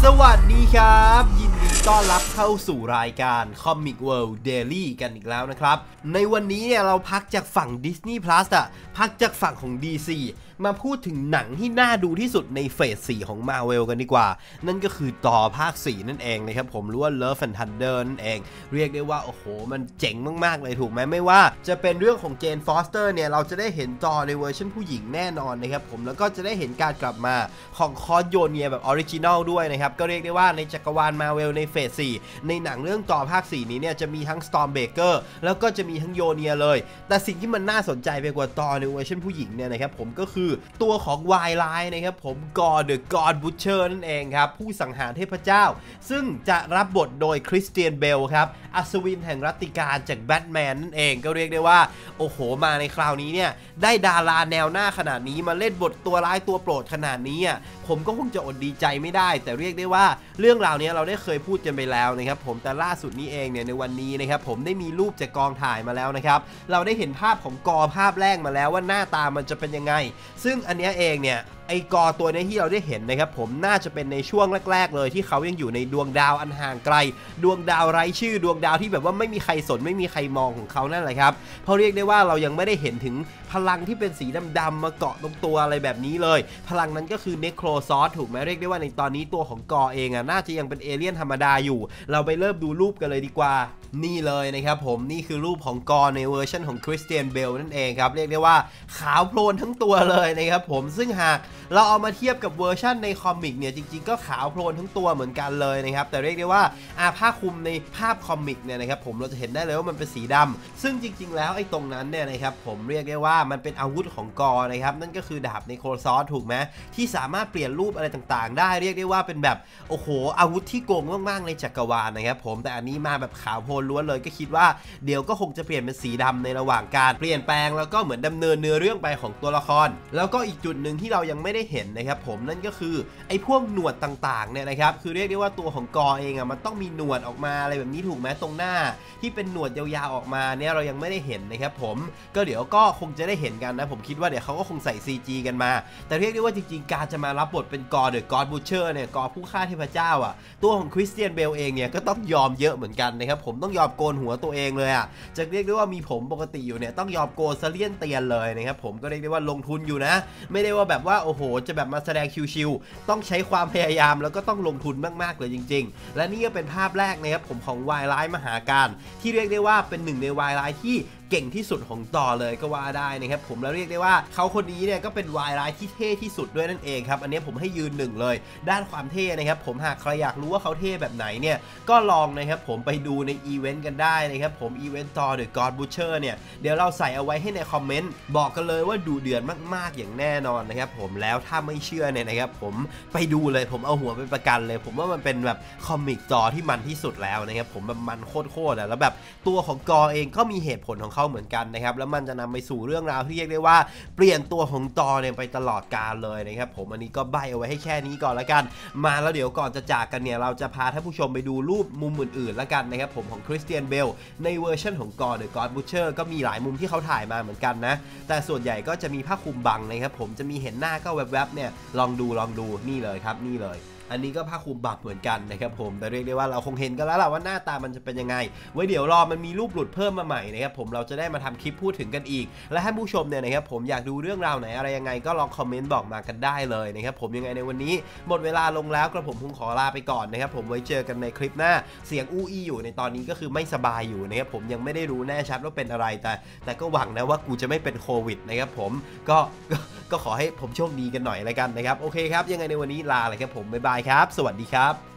สวัสดีครับยินดีต้อนรับเข้าสู่รายการ Comic World Daily กันอีกแล้วนะครับในวันนี้เนี่ยเราพักจากฝั่ง Disney Plus พักจากฝั่งของ DC มาพูดถึงหนังที่น่าดูที่สุดในเฟส 4 ของ Marvel กันดีกว่านั่นก็คือต่อภาค 4 นั่นเองนะครับผมรู้ว่า Love and Thunder นั่นเองเรียกได้ว่าโอ้โหมันเจ๋งมากๆเลยถูกไหมไม่ว่าจะเป็นเรื่องของเจนฟอสเตอร์เนี่ยเราจะได้เห็นต่อในเวอร์ชันผู้หญิงแน่นอนนะครับผมแล้วก็จะได้เห็นการกลับมาของคอสโยเนียแบบออริจินัลด้วยนะครับก็เรียกได้ว่าในจักรวาล Marvel ในเฟส 4 ในหนังเรื่องต่อภาค 4 นี้เนี่ยจะมีทั้ง Stormbreaker แล้วก็จะมีทั้งโยเนียเลยแต่สิ่งที่มันน่าสนใจไปกว่าต่อในเวอร์ชันผู้หญิงเนี่ยนะครับผมก็คือตัวของวายไลน์นะครับผมกอร์ The God Butcher นั่นเองครับผู้สังหารเทพเจ้าซึ่งจะรับบทโดยคริสเตียนเบลครับอัศวินแห่งรัตติการจากแบทแมนนั่นเองก็เรียกได้ว่าโอ้โหมาในคราวนี้เนี่ยได้ดาราแนวหน้าขนาดนี้มาเล่นบทตัวร้ายตัวโปรดขนาดนี้ผมก็คงจะอดดีใจไม่ได้แต่เรียกได้ว่าเรื่องราวนี้เราได้เคยพูดกันไปแล้วนะครับผมแต่ล่าสุดนี้เองเนี่ยในวันนี้นะครับผมได้มีรูปจากกองถ่ายมาแล้วนะครับเราได้เห็นภาพของกอภาพแรกมาแล้วว่าหน้าตามันจะเป็นยังไงซึ่งอันนี้เองเนี่ยไอกอตัวนี้ที่เราได้เห็นนะครับผมน่าจะเป็นในช่วงแรกๆเลยที่เขายังอยู่ในดวงดาวอันห่างไกลดวงดาวไร้ชื่อดวงดาวที่แบบว่าไม่มีใครสนไม่มีใครมองของเขานั่นแหละครับเพราะเรียกได้ว่าเรายังไม่ได้เห็นถึงพลังที่เป็นสีดำๆมาเกาะตรงตัวอะไรแบบนี้เลยพลังนั้นก็คือเนโครซอสถูกไหมเรียกได้ว่าในตอนนี้ตัวของกอเองน่าจะยังเป็นเอเลี่ยนธรรมดาอยู่เราไปเริ่มดูรูปกันเลยดีกว่านี่เลยนะครับผมนี่คือรูปของกอในเวอร์ชันของคริสเตียนเบลนั่นเองครับเรียกได้ว่าขาวโพลนทั้งตัวเลยนะครับผมซึ่งหากเราเอามาเทียบกับเวอร์ชันในคอมิกเนี่ยจริงๆก็ขาวโพลนทั้งตัวเหมือนกันเลยนะครับแต่เรียกได้ว่าผ้าคลุมในภาพคอมิกเนี่ยนะครับผมเราจะเห็นได้เลยว่ามันเป็นสีดำซึ่งจริงๆแล้วไอ้ตรงนั้นเนี่ยนะครับผมเรียกได้ว่ามันเป็นอาวุธของกอนะครับนั่นก็คือดาบในโครซอสถูกไหมที่สามารถเปลี่ยนรูปอะไรต่างๆได้เรียกได้ว่าเป็นแบบโอ้โหอาวุธที่โกงมากๆในจักรวาลนะครับผมแต่อันนี้มาแบบขาวโพลนล้วนเลยก็คิดว่าเดี๋ยวก็คงจะเปลี่ยนเป็นสีดำในระหว่างการเปลี่ยนแปลงแล้วก็เหมือนดำเนินเนื้อเรื่องไปของตัวละครแล้วก็อีกจุดหนึ่งที่เรายังไม่ได้เห็นนะครับผมนั่นก็คือไอ้พวกหนวดต่างๆเนี่ยนะครับคือเรียกได้ว่าตัวของกอเองมันต้องมีหนวดออกมาอะไรแบบนี้ถูกไหมตรงหน้าที่เป็นหนวดยาวๆออกมาเนี่ยเรายังไม่ได้เห็นนะครับผมก็เดี๋ยวก็คงจะได้เห็นกันนะผมคิดว่าเดี๋ยวเขาก็คงใส่ CG กันมาแต่เรียกได้ว่าจริงๆการจะมารับบทเป็นกอ The God Butcher เนี่ยกอผู้ฆ่าเทพเจ้าตัวของคริสเตียนเบลเองเนี่ยก็ต้องยอมเยอะเหมือนกันนะครับผมต้องยอมโกนหัวตัวเองเลยจะเรียกได้ว่ามีผมปกติอยู่เนี่ยต้องยอมโกนซะเลี่ยนเตียนเลยนะครับผมก็เรียกได้ว่าลงทุนอยู่นะไม่ได้ว่าแบบว่าโอ้โหจะแบบมาแสดงชิวๆต้องใช้ความพยายามแล้วก็ต้องลงทุนมากๆเลยจริงๆและนี่ก็เป็นภาพแรกนะครับผมของวายไลน์มหาการที่เรียกได้ว่าเป็นหนึ่งในวายไลน์ที่เก่งที่สุดของต่อเลยก็ว่าได้นะครับผมแล้วเรียกได้ว่าเขาคนนี้เนี่ยก็เป็นวายไลน์ที่เท่ที่สุดด้วยนั่นเองครับอันนี้ผมให้ยืนหนึ่งเลยด้านความเท่นะครับผมหากใครอยากรู้ว่าเขาเท่แบบไหนเนี่ยก็ลองนะครับผมไปดูในอีเวนต์กันได้นะครับผมอีเวนต์ต่อ The God Butcher เนี่ยเดี๋ยวเราใส่เอาไว้ให้ในคอมเมนต์บอกกันเลยว่าดูเดือดมากๆอย่างแน่นอนนะครับผมแล้วถ้าไม่เชื่อเนี่ยนะครับผมไปดูเลยผมเอาหัวไปประกันเลยผมว่ามันเป็นแบบคอมิกจอที่มันที่สุดแล้วนะครับผมแบบมันโคตรแล้วแบบตัวของกอเองก็มีเหตุผลของเขาเหมือนกันนะครับแล้วมันจะนำไปสู่เรื่องราวที่เรียกได้ว่าเปลี่ยนตัวของตอเนี่ยไปตลอดกาลเลยนะครับผมอันนี้ก็ใบเอาไว้ให้แค่นี้ก่อนละกันมาแล้วเดี๋ยวก่อนจะจากกันเนี่ยเราจะพาท่านผู้ชมไปดูรูปมุมอื่นๆละกันนะครับผมของคริสเตียนเบลในเวอร์ชันของกอ The God Butcher ก็มีหลายมุมที่เขาถ่ายมาเหมือนกันนะแต่ส่วนใหญ่ก็จะมีผ้าคลุมบังนะครับผมจะมีเห็นหน้าก็แวบๆเนี่ยลองดูนี่เลยครับนี่เลยอันนี้ก็ผ้าคลุมบักเหมือนกันนะครับผมแต่เรียกได้ว่าเราคงเห็นกันแล้วล่ะว่าหน้าตามันจะเป็นยังไงไว้เดี๋ยวรอมันมีรูปหลุดเพิ่มมาใหม่นะครับผมเราจะได้มาทำคลิปพูดถึงกันอีกและให้ผู้ชมเนี่ยนะครับผมอยากดูเรื่องราวไหนอะไรยังไงก็ลองคอมเมนต์บอกมากันได้เลยนะครับผมยังไงในวันนี้หมดเวลาลงแล้วกระผมคงขอลาไปก่อนนะครับผมไว้เจอกันในคลิปหน้าเสียงอู้อี้อยู่ในตอนนี้ก็คือไม่สบายอยู่นะครับผมยังไม่ได้รู้แน่ชัดว่าเป็นอะไรแต่ก็หวังนะว่ากูจะไม่เป็นโควิดนะครับผมก็ขอให้ผมโชคดีกันหน่อยแล้วกันนะครับโอเคครับยังไงในวันนี้ลาเลยครับผมบ๊ายบายครับสวัสดีครับ